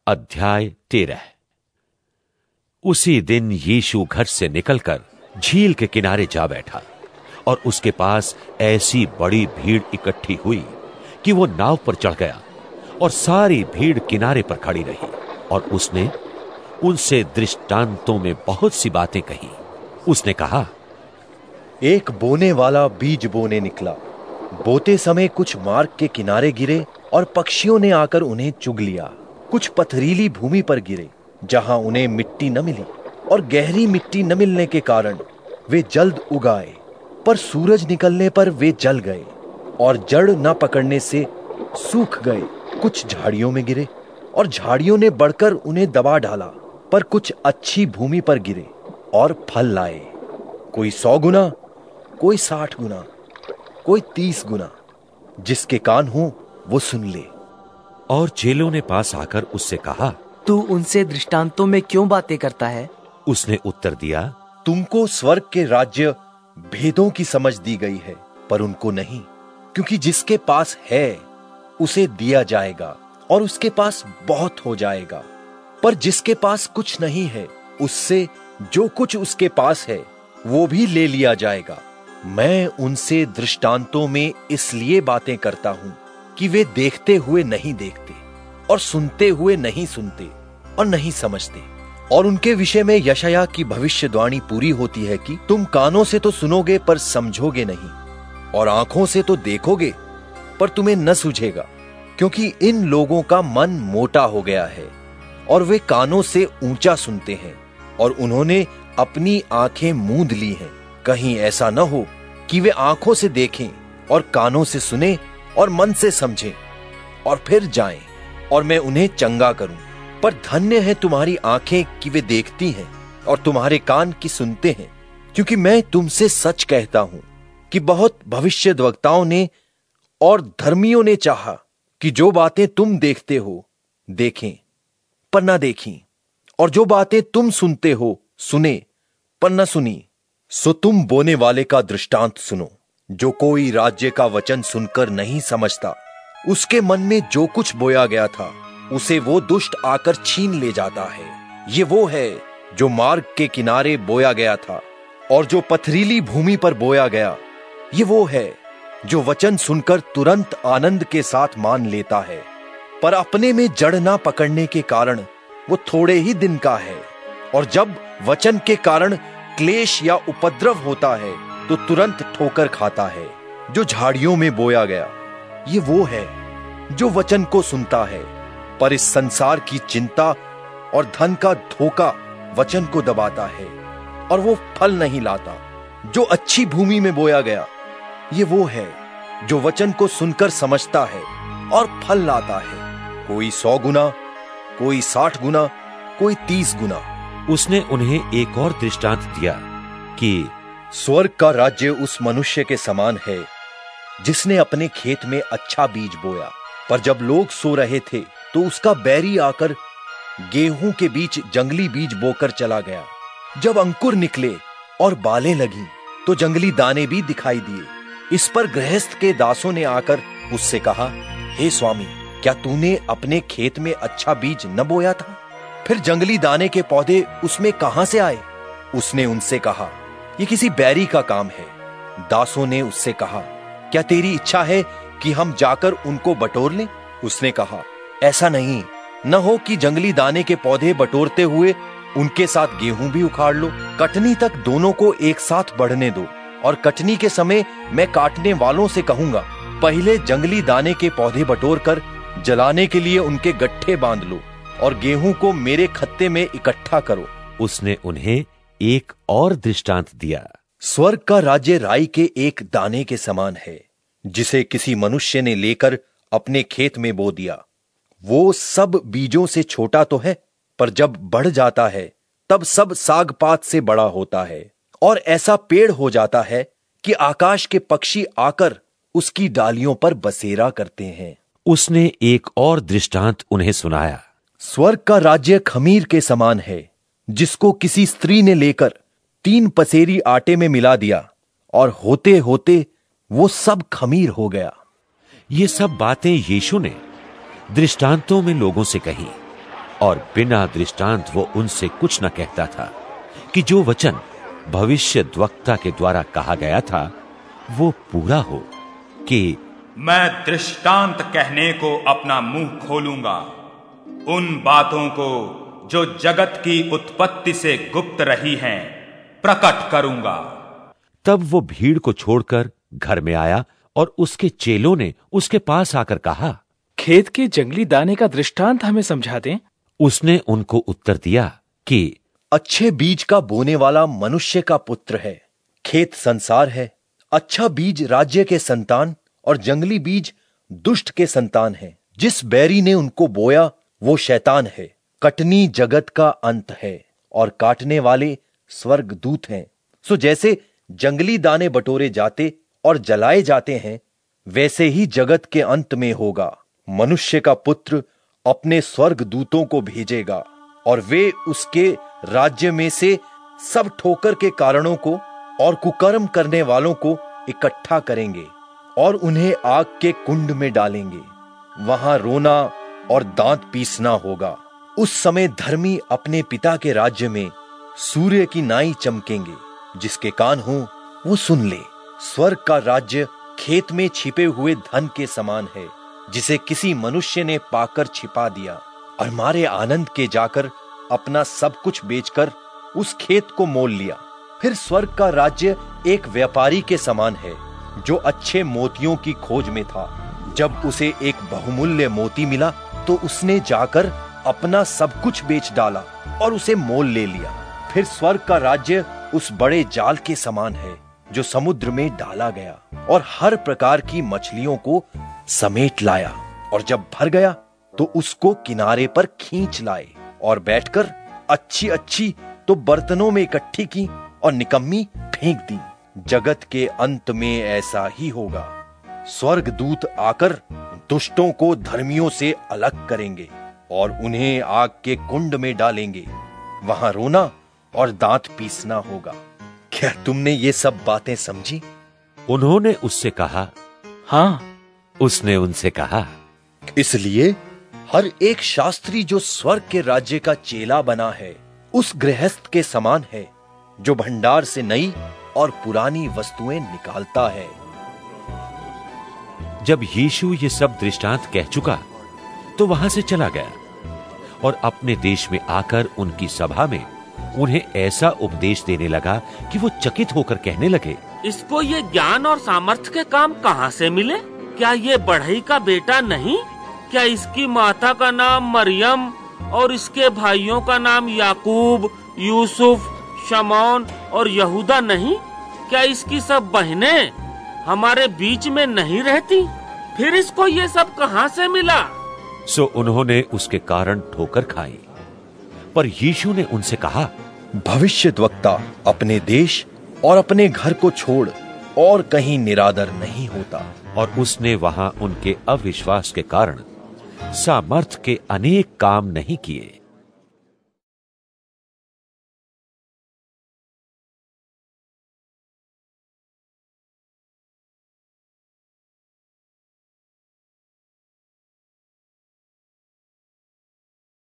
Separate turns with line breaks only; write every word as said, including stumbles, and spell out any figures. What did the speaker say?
अध्याय तेरह। उसी दिन यीशु घर से निकलकर झील के किनारे जा बैठा और उसके पास ऐसी बड़ी भीड़ इकट्ठी हुई कि वो नाव पर चढ़ गया और सारी भीड़ किनारे पर खड़ी रही और उसने उनसे दृष्टांतों में बहुत सी बातें कही। उसने कहा,
एक बोने वाला बीज बोने निकला। बोते समय कुछ मार्ग के किनारे गिरे और पक्षियों ने आकर उन्हें चुग लिया। कुछ पथरीली भूमि पर गिरे जहां उन्हें मिट्टी न मिली और गहरी मिट्टी न मिलने के कारण वे जल्द उगाए, पर सूरज निकलने पर वे जल गए और जड़ न पकड़ने से सूख गए। कुछ झाड़ियों में गिरे और झाड़ियों ने बढ़कर उन्हें दबा डाला, पर कुछ अच्छी भूमि पर गिरे और फल लाए, कोई सौ गुना, कोई साठ गुना, कोई तीस गुना। जिसके कान हो वो सुन ले।
और चेलों ने पास आकर उससे कहा,
तू उनसे दृष्टांतों में क्यों बातें करता है?
उसने उत्तर दिया,
तुमको स्वर्ग के राज्य भेदों की समझ दी गई है, पर उनको नहीं, क्योंकि जिसके पास है उसे दिया जाएगा और उसके पास बहुत हो जाएगा, पर जिसके पास कुछ नहीं है उससे जो कुछ उसके पास है वो भी ले लिया जाएगा। मैं उनसे दृष्टांतों में इसलिए बातें करता हूं कि वे देखते हुए नहीं देखते और सुनते हुए नहीं सुनते और नहीं समझते। और उनके विषय में यशायाह की भविष्यवाणी पूरी होती है कि तुम कानों से तो सुनोगे पर समझोगे नहीं, और आंखों से तो देखोगे पर तुम्हें न सूझेगा, क्योंकि इन लोगों का मन मोटा हो गया है और वे कानों से ऊंचा सुनते हैं और उन्होंने अपनी आंखें मूंद ली हैं। कहीं ऐसा न हो कि वे आंखों से देखें और कानों से सुने और मन से समझें और फिर जाएं और मैं उन्हें चंगा करूं। पर धन्य है तुम्हारी आंखें कि वे देखती हैं और तुम्हारे कान की सुनते हैं, क्योंकि मैं तुमसे सच कहता हूं कि बहुत भविष्यद्वक्ताओं ने और धर्मियों ने चाहा कि जो बातें तुम देखते हो देखें पर न देखीं, और जो बातें तुम सुनते हो सुने पर न सुनी। सो तुम बोने वाले का दृष्टांत सुनो। जो कोई राज्य का वचन सुनकर नहीं समझता, उसके मन में जो कुछ बोया गया था उसे वो दुष्ट आकर छीन ले जाता है। ये वो है जो मार्ग के किनारे बोया गया था, और जो पथरीली भूमि पर बोया गया ये वो है जो वचन सुनकर तुरंत आनंद के साथ मान लेता है, पर अपने में जड़ ना पकड़ने के कारण वो थोड़े ही दिन का है, और जब वचन के कारण क्लेश या उपद्रव होता है तो तुरंत ठोकर खाता है। जो झाड़ियों में बोया गया ये वो है जो वचन को सुनता है, पर इस संसार की चिंता और धन का धोखा वचन को दबाता है और वो फल नहीं लाता। जो अच्छी भूमि में बोया गया ये वो है जो वचन को सुनकर समझता है और फल लाता है, कोई सौ गुना, कोई साठ गुना, कोई तीस गुना।
उसने उन्हें एक और दृष्टांत दिया कि
स्वर्ग का राज्य उस मनुष्य के समान है जिसने अपने खेत में अच्छा बीज बोया, पर जब लोग सो रहे थे तो उसका बैरी आकर गेहूं के बीच जंगली बीज बोकर चला गया। जब अंकुर निकले और बालें लगी तो जंगली दाने भी दिखाई दिए। इस पर गृहस्थ के दासों ने आकर उससे कहा, हे स्वामी, क्या तूने अपने खेत में अच्छा बीज न बोया था? फिर जंगली दाने के पौधे उसमें कहां से आए? उसने उनसे कहा, ये किसी बैरी का काम है। दासों ने उससे कहा, क्या तेरी इच्छा है कि हम जाकर उनको बटोर लें? उसने कहा, ऐसा नहीं, न हो कि जंगली दाने के पौधे बटोरते हुए उनके साथ गेहूं भी उखाड़ लो। कटनी तक दोनों को एक साथ बढ़ने दो, और कटनी के समय मैं काटने वालों से कहूंगा, पहले जंगली दाने के पौधे बटोर कर जलाने के लिए उनके गट्ठे बांध लो और गेहूं को मेरे खत्ते में इकट्ठा करो।
उसने उन्हें एक और दृष्टांत दिया।
स्वर्ग का राज्य राई के एक दाने के समान है, जिसे किसी मनुष्य ने लेकर अपने खेत में बो दिया। वो सब बीजों से छोटा तो है, पर जब बढ़ जाता है तब सब साग पात से बड़ा होता है और ऐसा पेड़ हो जाता है कि आकाश के पक्षी आकर उसकी डालियों पर बसेरा करते हैं।
उसने एक और दृष्टांत उन्हें सुनाया।
स्वर्ग का राज्य खमीर के समान है, जिसको किसी स्त्री ने लेकर तीन पसेरी आटे में मिला दिया, और होते होते वो सब खमीर हो गया।
ये सब बातें यीशु ने दृष्टांतों में लोगों से कही और बिना दृष्टांत वो उनसे कुछ न कहता था कि जो वचन भविष्यद्वक्ता के द्वारा कहा गया था वो पूरा हो कि
मैं दृष्टांत कहने को अपना मुंह खोलूंगा, उन बातों को जो जगत की उत्पत्ति से गुप्त रही हैं प्रकट करूंगा।
तब वो भीड़ को छोड़कर घर में आया और उसके चेलों ने उसके पास आकर कहा,
खेत के जंगली दाने का दृष्टांत हमें समझा दें।
उसने उनको उत्तर दिया कि
अच्छे बीज का बोने वाला मनुष्य का पुत्र है, खेत संसार है। अच्छा बीज राज्य के संतान और जंगली बीज दुष्ट के संतान है। जिस बैरी ने उनको बोया वो शैतान है। कटनी जगत का अंत है और काटने वाले स्वर्गदूत हैं। सो जैसे जंगली दाने बटोरे जाते और जलाए जाते हैं, वैसे ही जगत के अंत में होगा। मनुष्य का पुत्र अपने स्वर्गदूतों को भेजेगा और वे उसके राज्य में से सब ठोकर के कारणों को और कुकर्म करने वालों को इकट्ठा करेंगे और उन्हें आग के कुंड में डालेंगे। वहां रोना और दांत पीसना होगा। उस समय धर्मी अपने पिता के राज्य में सूर्य की नाई चमकेंगे। जिसके कान हो वो सुन ले। स्वर्ग का राज्य खेत में छिपे हुए धन के समान है, जिसे किसी मनुष्य ने पाकर छिपा दिया और मारे आनंद के जाकर अपना सब कुछ बेचकर उस खेत को मोल लिया। फिर स्वर्ग का राज्य एक व्यापारी के समान है जो अच्छे मोतियों की खोज में था। जब उसे एक बहुमूल्य मोती मिला तो उसने जाकर अपना सब कुछ बेच डाला और उसे मोल ले लिया। फिर स्वर्ग का राज्य उस बड़े जाल के समान है जो समुद्र में डाला गया और हर प्रकार की मछलियों को समेट लाया, और जब भर गया तो उसको किनारे पर खींच लाए और बैठकर अच्छी अच्छी तो बर्तनों में इकट्ठी की और निकम्मी फेंक दी। जगत के अंत में ऐसा ही होगा। स्वर्गदूत आकर दुष्टों को धर्मियों से अलग करेंगे और उन्हें आग के कुंड में डालेंगे। वहां रोना और दांत पीसना होगा। क्या तुमने ये सब बातें समझी?
उन्होंने उससे कहा,
हाँ।
उसने उनसे कहा,
इसलिए हर एक शास्त्री जो स्वर्ग के राज्य का चेला बना है उस गृहस्थ के समान है जो भंडार से नई और पुरानी वस्तुएं निकालता है।
जब यीशु ये सब दृष्टांत कह चुका तो वहां से चला गया और अपने देश में आकर उनकी सभा में उन्हें ऐसा उपदेश देने लगा कि वो चकित होकर कहने लगे,
इसको ये ज्ञान और सामर्थ्य के काम कहाँ से मिले? क्या ये बढ़ई का बेटा नहीं? क्या इसकी माता का नाम मरियम और इसके भाइयों का नाम याकूब, यूसुफ, शमौन और यहूदा नहीं? क्या इसकी सब बहनें हमारे बीच में नहीं रहती? फिर इसको ये सब कहाँ से मिला?
सो उन्होंने उसके कारण ठोकर खाई। पर यीशु ने उनसे कहा,
भविष्यद्वक्ता अपने देश और अपने घर को छोड़ और कहीं निरादर नहीं होता।
और उसने वहां उनके अविश्वास के कारण सामर्थ के अनेक काम नहीं किए।